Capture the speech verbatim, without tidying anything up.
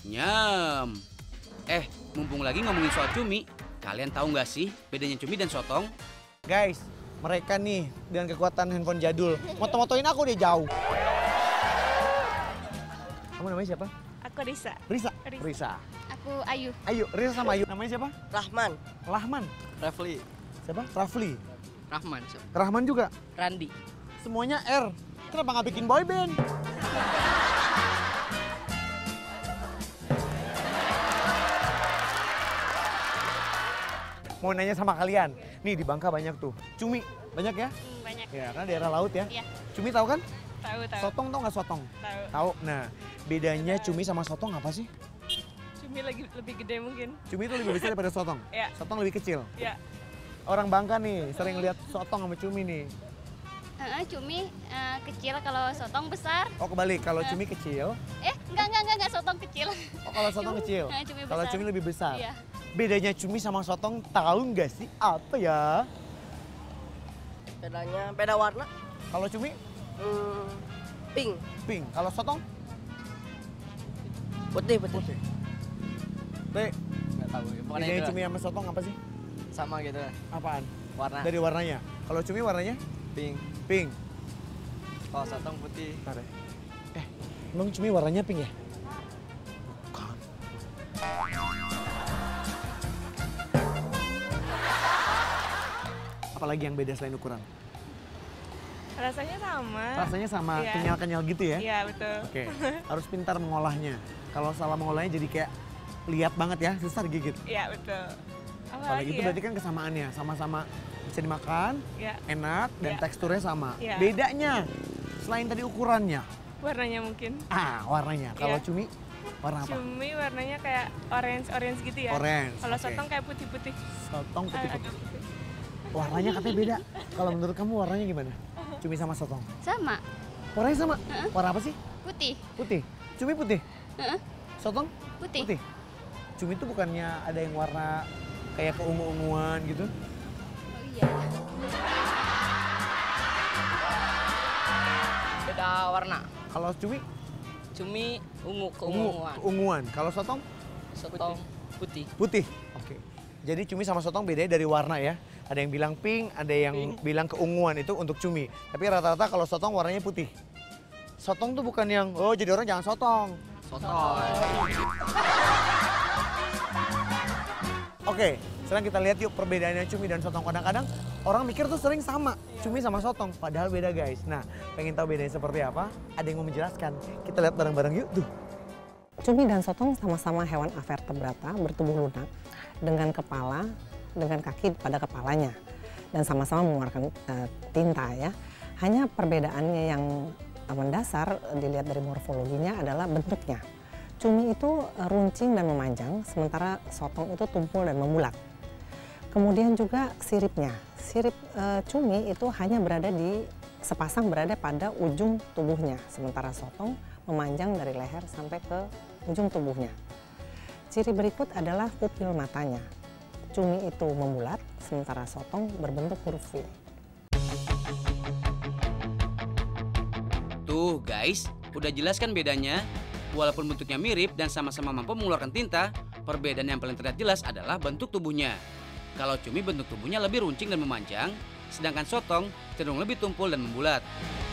Nyam. Eh, mumpung lagi ngomongin soal cumi, kalian tahu nggak sih bedanya cumi dan sotong? Guys, mereka nih dengan kekuatan handphone jadul, moto-motoin aku dia jauh. Kamu namanya siapa? Aku Risa. Risa? Risa. Risa. Aku Ayu. Ayo, Risa sama Ayu. Namanya siapa? Rahman. Rahman. Rafli. Siapa? Rafli. Rahman. Rahman juga. Randi. Semuanya R. Kenapa nggak bikin boy band? Mau nanya sama kalian. Nih di Bangka banyak tuh. Cumi, banyak ya? Hmm, banyak. Ya, karena daerah laut ya. Iya. Cumi tahu kan? Tahu, tahu. Sotong tau nggak sotong? Tahu. Tahu. Nah, bedanya cumi sama sotong apa sih? Cumi lagi lebih gede mungkin. Cumi itu lebih besar daripada sotong. Iya. Sotong lebih kecil. Iya. Orang Bangka nih sering lihat sotong sama cumi nih. Uh, cumi uh, kecil, kalau sotong besar. Oh kebalik, kalau cumi kecil. Eh, enggak, enggak, enggak, enggak, sotong kecil. Oh kalau sotong kecil. Nah, cumi Kalau besar. cumi lebih besar. Iya. Bedanya cumi sama sotong tahu nggak sih apa ya? Bedanya beda warna. Kalau cumi Hmm, pink. pink, kalau sotong Putih, putih. putih. Teh, Nggak tahu. Pokoknya bedanya itu cumi sama sotong apa sih? sama gitu. Apaan? Warna. Dari warnanya. Kalau cumi warnanya Pink. pink. Kalau sotong putih. Bentar ya. Eh, emang cumi warnanya pink ya? Bukan. Apalagi yang beda selain ukuran? Rasanya sama. Rasanya sama, Iya. kenyal-kenyal gitu ya? Iya, betul. Oke, harus pintar mengolahnya. Kalau salah mengolahnya jadi kayak lihat banget ya, susah digigit. Iya, betul. Apa Kalau lagi gitu ya? berarti kan kesamaannya, sama-sama bisa dimakan, Iya. enak, dan Iya. teksturnya sama. Iya. Bedanya, selain tadi ukurannya, Warnanya mungkin. ah warnanya. Kalau Iya. cumi, warna apa? Cumi warnanya kayak orange-orange gitu ya. Orange, Kalau oke. sotong kayak putih-putih. Sotong Ah, putih-putih. agak putih. Warnanya katanya beda. Kalau menurut kamu warnanya gimana? Cumi sama sotong? Sama, Warnanya sama? Warna apa sih? putih. Putih. Cumi putih? Heeh. Sotong? Putih. Cumi itu bukannya ada yang warna kayak keungu-unguan gitu? Oh iya. Beda warna. Kalau cumi? Cumi ungu, Ungu, keunguan. keunguan. Kalau sotong? Sotong putih. Putih. Oke. Jadi cumi sama sotong bedanya dari warna ya. Ada yang bilang pink, ada yang Pink. bilang keunguan itu untuk cumi. Tapi rata-rata kalau sotong warnanya putih. Sotong tuh bukan yang, oh jadi orang jangan sotong. Sotong. Oke, sekarang kita lihat yuk perbedaannya cumi dan sotong. Kadang-kadang orang mikir tuh sering sama, cumi sama sotong. Padahal beda guys. Nah, pengen tahu bedanya seperti apa? Ada yang mau menjelaskan. Kita lihat bareng-bareng yuk. Tuh. Cumi dan sotong sama-sama hewan avertebrata bertubuh lunak dengan kepala, dengan kaki pada kepalanya. Dan sama-sama mengeluarkan uh, tinta ya. Hanya perbedaannya yang uh, mendasar dilihat dari morfologinya adalah bentuknya. Cumi itu uh, runcing dan memanjang, sementara sotong itu tumpul dan membulat. Kemudian juga siripnya. Sirip uh, cumi itu hanya berada di, sepasang berada pada ujung tubuhnya, sementara sotong memanjang dari leher sampai ke ujung tubuhnya. Ciri berikut adalah pupil matanya. Cumi itu membulat, sementara sotong berbentuk huruf V. Tuh guys, udah jelas kan bedanya? Walaupun bentuknya mirip dan sama-sama mampu mengeluarkan tinta, perbedaan yang paling terlihat jelas adalah bentuk tubuhnya. Kalau cumi bentuk tubuhnya lebih runcing dan memanjang, sedangkan sotong cenderung lebih tumpul dan membulat.